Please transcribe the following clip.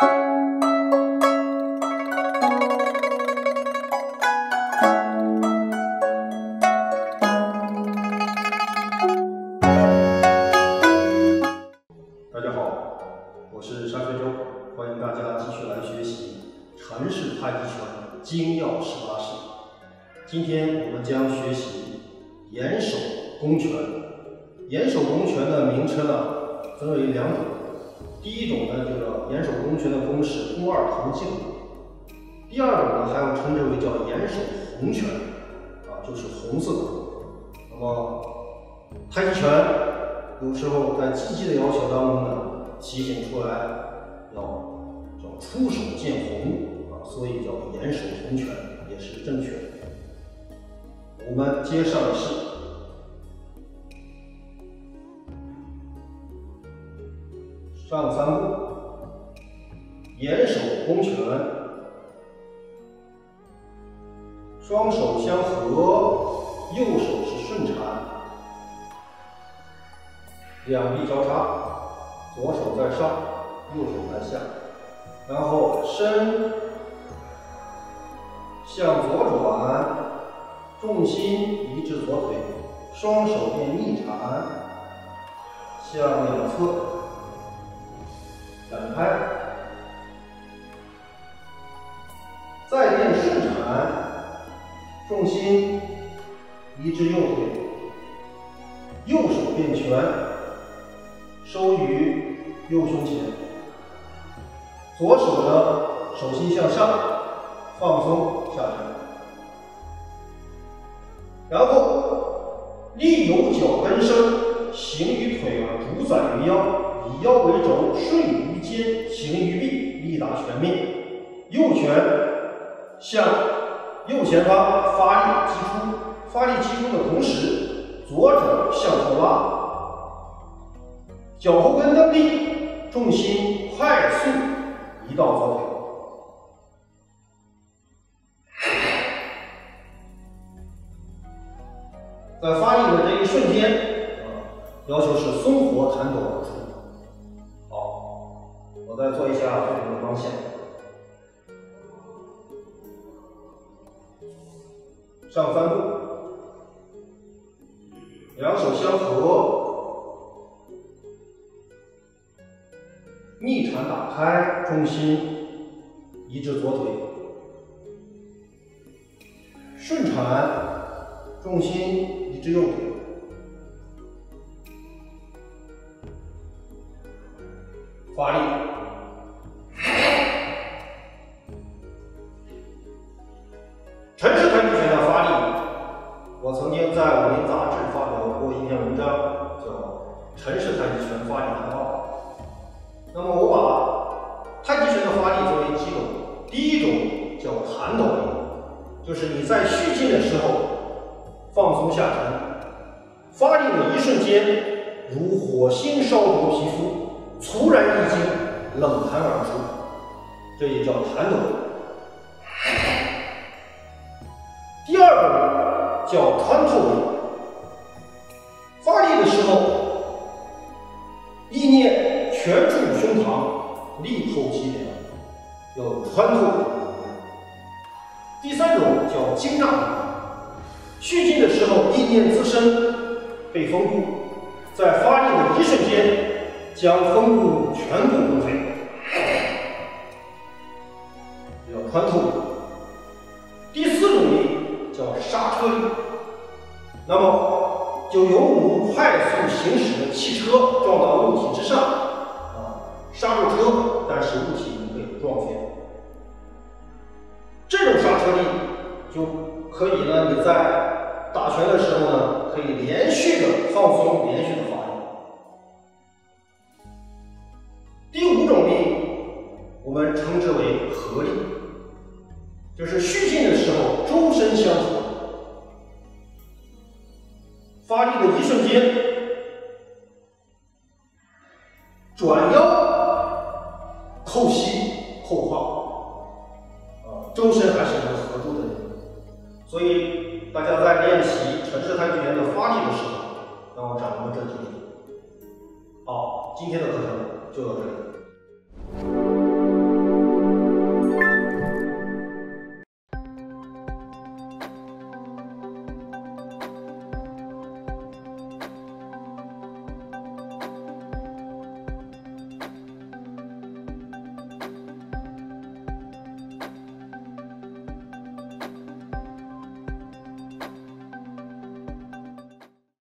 大家好，我是沙学周，欢迎大家继续来学习陈氏太极拳精要18式。今天我们将学习掩手攻拳。掩手攻拳的名称分为两种，第一种呢，这个掩手攻拳的攻是肱二头劲，第二种呢，还有称之为叫掩手红拳，就是红色的。那么太极拳有时候在积极的要求当中呢，体现出来要叫出手见红所以叫掩手红拳也是正确的。我们接上一式。上三步，掩手攻拳，双手相合，右手是顺缠，两臂交叉，左手在上，右手在下，然后身向左转，重心移至左腿，双手变逆缠，向两侧展开，再变顺缠，重心移至右腿，右手变拳，收于右胸前，左手呢手心向上，放松下沉，然后力由脚跟生，行于腿而主宰于腰，以腰为轴，顺于肩，行于臂，力达全面。右拳向右前方发力击出，发力击出的同时，左肘向后拉，脚后跟蹬地，重心快速移到左腿。在发力的这一瞬间，要求是松活弹抖而出。好，我再做一下最后的方向。上三步，两手相合，逆缠打开，重心移至左腿，顺缠，重心移至右腿，发力，陈氏太极拳的发力，我曾经在武林杂志发表过一篇文章，叫《陈氏太极拳发力谈话》。那么我把太极拳的发力作为几种，第一种叫弹抖力，就是你在蓄劲的时候放松下沉，发力的一瞬间，如火星烧灼皮肤，猝然一惊，冷弹而出，这也叫弹抖。第二种叫穿透力，发力的时候，意念全注胸膛，力透肌梁，要有穿透力。第三种叫惊炸力，蓄劲的时候，意念自身被封固，在发力的一瞬间，将封固全部崩溃，叫穿透力。第四种力叫刹车力，那么就犹如快速行驶的汽车撞到物体之上，刹住车，但是物体不被撞飞。这种刹车力就可以呢，你在打拳的时候呢，可以连续的放松，连续的发力。第五种力，我们称之为合力，就是蓄劲的时候周身相合，发力的一瞬间，转腰扣膝扣胯，周身还是能合住的。所以大家在练习陈氏太极拳的发力的时候，要掌握这几点。好，今天的课程就到这里。